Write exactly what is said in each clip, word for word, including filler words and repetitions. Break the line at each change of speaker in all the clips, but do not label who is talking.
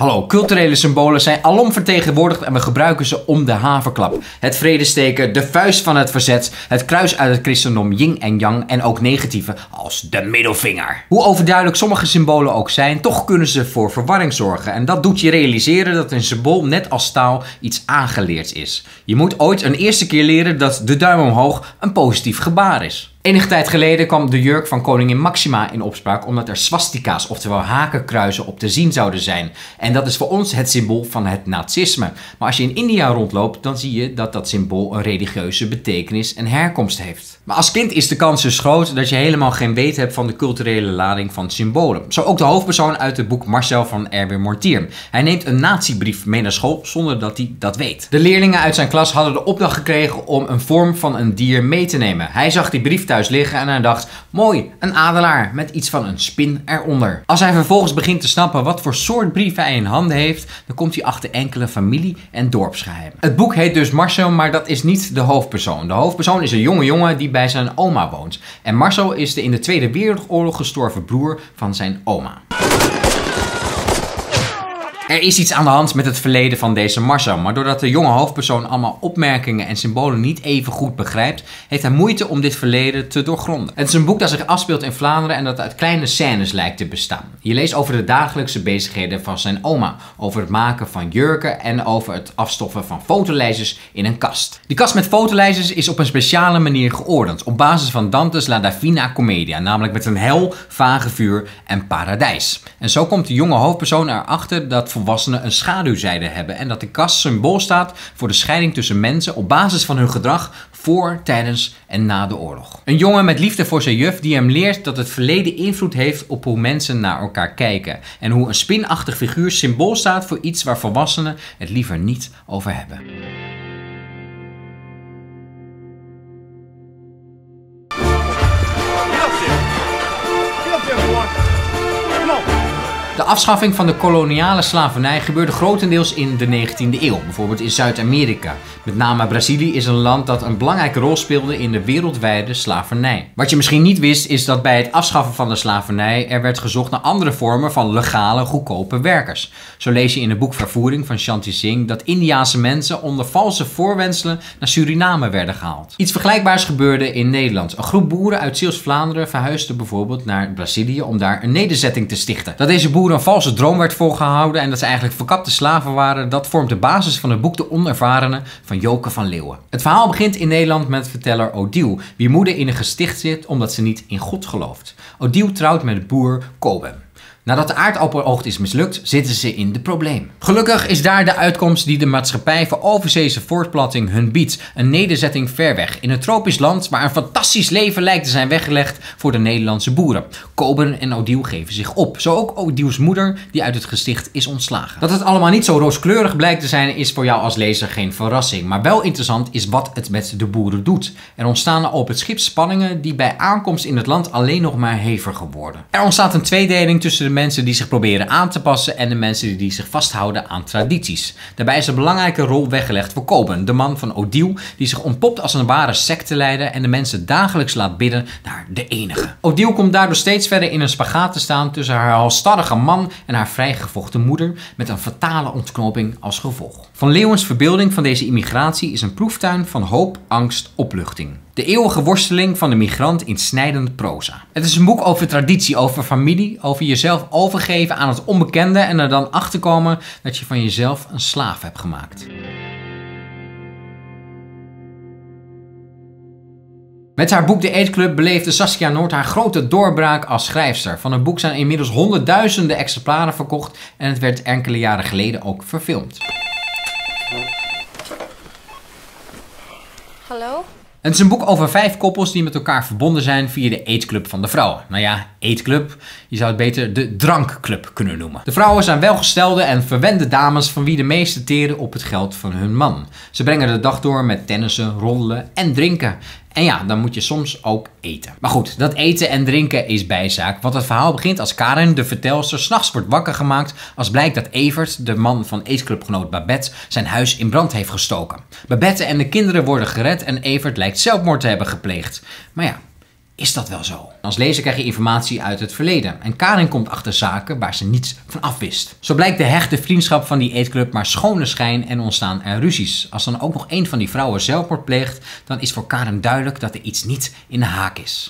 Hallo, culturele symbolen zijn alom vertegenwoordigd en we gebruiken ze om de haverklap. Het vredesteken, de vuist van het verzet, het kruis uit het christendom yin en yang en ook negatieve als de middelvinger. Hoe overduidelijk sommige symbolen ook zijn, toch kunnen ze voor verwarring zorgen. En dat doet je realiseren dat een symbool net als taal iets aangeleerd is. Je moet ooit een eerste keer leren dat de duim omhoog een positief gebaar is. Enige tijd geleden kwam de jurk van koningin Maxima in opspraak omdat er swastika's, oftewel hakenkruizen, op te zien zouden zijn. En dat is voor ons het symbool van het nazisme. Maar als je in India rondloopt, dan zie je dat dat symbool een religieuze betekenis en herkomst heeft. Maar als kind is de kans dus groot dat je helemaal geen weet hebt van de culturele lading van symbolen. Zo ook de hoofdpersoon uit het boek Marcel van Erwin Mortier. Hij neemt een natiebrief mee naar school zonder dat hij dat weet. De leerlingen uit zijn klas hadden de opdracht gekregen om een vorm van een dier mee te nemen. Hij zag die brief thuis liggen en hij dacht, mooi, een adelaar met iets van een spin eronder. Als hij vervolgens begint te snappen wat voor soort brief hij in handen heeft, dan komt hij achter enkele familie- en dorpsgeheimen. Het boek heet dus Marcel, maar dat is niet de hoofdpersoon. De hoofdpersoon is een jonge jongen die bij zijn oma woont. En Marcel is de in de Tweede Wereldoorlog gestorven broer van zijn oma. Er is iets aan de hand met het verleden van deze Marcel, maar doordat de jonge hoofdpersoon allemaal opmerkingen en symbolen niet even goed begrijpt, heeft hij moeite om dit verleden te doorgronden. Het is een boek dat zich afspeelt in Vlaanderen en dat uit kleine scènes lijkt te bestaan. Je leest over de dagelijkse bezigheden van zijn oma, over het maken van jurken en over het afstoffen van fotolijstjes in een kast. Die kast met fotolijstjes is op een speciale manier geordend, op basis van Dante's La Divina Commedia, namelijk met een hel, vage vuur en paradijs. En zo komt de jonge hoofdpersoon erachter dat volwassenen een schaduwzijde hebben en dat de kast symbool staat voor de scheiding tussen mensen op basis van hun gedrag voor, tijdens en na de oorlog. Een jongen met liefde voor zijn juf die hem leert dat het verleden invloed heeft op hoe mensen naar elkaar kijken en hoe een spinachtig figuur symbool staat voor iets waar volwassenen het liever niet over hebben. De afschaffing van de koloniale slavernij gebeurde grotendeels in de negentiende eeuw, bijvoorbeeld in Zuid-Amerika. Met name Brazilië is een land dat een belangrijke rol speelde in de wereldwijde slavernij. Wat je misschien niet wist is dat bij het afschaffen van de slavernij er werd gezocht naar andere vormen van legale, goedkope werkers. Zo lees je in het boek Vervoering van Shanti Singh dat Indiase mensen onder valse voorwendselen naar Suriname werden gehaald. Iets vergelijkbaars gebeurde in Nederland. Een groep boeren uit Zeeuws-Vlaanderen verhuisde bijvoorbeeld naar Brazilië om daar een nederzetting te stichten. Dat deze boeren een valse droom werd voorgehouden en dat ze eigenlijk verkapte slaven waren, dat vormt de basis van het boek De Onervarenen van Joke van Leeuwen. Het verhaal begint in Nederland met verteller Odile, wie moeder in een gesticht zit omdat ze niet in God gelooft. Odile trouwt met boer Koben. Nadat de aardappeloogst is mislukt, zitten ze in de problemen. Gelukkig is daar de uitkomst die de maatschappij voor overzeese voortplanting hun biedt. Een nederzetting ver weg, in een tropisch land waar een fantastisch leven lijkt te zijn weggelegd voor de Nederlandse boeren. Koben en Odile geven zich op. Zo ook Odile's moeder, die uit het gesticht is ontslagen. Dat het allemaal niet zo rooskleurig blijkt te zijn, is voor jou als lezer geen verrassing. Maar wel interessant is wat het met de boeren doet. Er ontstaan op het schip spanningen die bij aankomst in het land alleen nog maar heviger worden. Er ontstaat een tweedeling tussen de mensen die zich proberen aan te passen en de mensen die zich vasthouden aan tradities. Daarbij is een belangrijke rol weggelegd voor Koben, de man van Odile, die zich ontpopt als een ware secteleider en de mensen dagelijks laat bidden naar de enige. Odile komt daardoor steeds verder in een spagaat te staan tussen haar halstarrige man en haar vrijgevochten moeder, met een fatale ontknoping als gevolg. Van Leeuwens verbeelding van deze immigratie is een proeftuin van hoop, angst, opluchting. De eeuwige worsteling van de migrant in snijdende proza. Het is een boek over traditie, over familie, over jezelf overgeven aan het onbekende en er dan achterkomen dat je van jezelf een slaaf hebt gemaakt. Met haar boek De Eetclub beleefde Saskia Noord haar grote doorbraak als schrijfster. Van het boek zijn inmiddels honderdduizenden exemplaren verkocht en het werd enkele jaren geleden ook verfilmd.
Hallo?
Het is een boek over vijf koppels die met elkaar verbonden zijn via de eetclub van de vrouwen. Nou ja, eetclub, je zou het beter de drankclub kunnen noemen. De vrouwen zijn welgestelde en verwende dames van wie de meeste teren op het geld van hun man. Ze brengen de dag door met tennissen, roddelen en drinken. En ja, dan moet je soms ook eten. Maar goed, dat eten en drinken is bijzaak. Want het verhaal begint als Karen, de vertelster, 's nachts wordt wakker gemaakt als blijkt dat Evert, de man van eetclubgenoot Babette, zijn huis in brand heeft gestoken. Babette en de kinderen worden gered en Evert lijkt zelfmoord te hebben gepleegd. Maar ja, is dat wel zo? Als lezer krijg je informatie uit het verleden. En Karin komt achter zaken waar ze niets van af wist. Zo blijkt de hechte vriendschap van die eetclub maar schone schijn en ontstaan er ruzies. Als dan ook nog een van die vrouwen zelfmoord pleegt, dan is voor Karin duidelijk dat er iets niet in de haak is.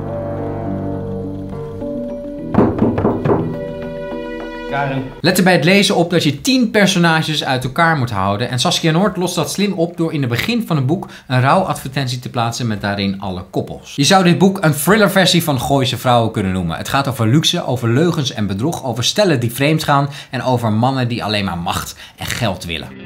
Karin.
Let er bij het lezen op dat je tien personages uit elkaar moet houden. En Saskia Noord lost dat slim op door in het begin van het boek een rouwadvertentie te plaatsen met daarin alle koppels. Je zou dit boek een thrillerversie van Gooise Vrouwen kunnen noemen. Het gaat over luxe, over leugens en bedrog, over stellen die vreemd gaan en over mannen die alleen maar macht en geld willen.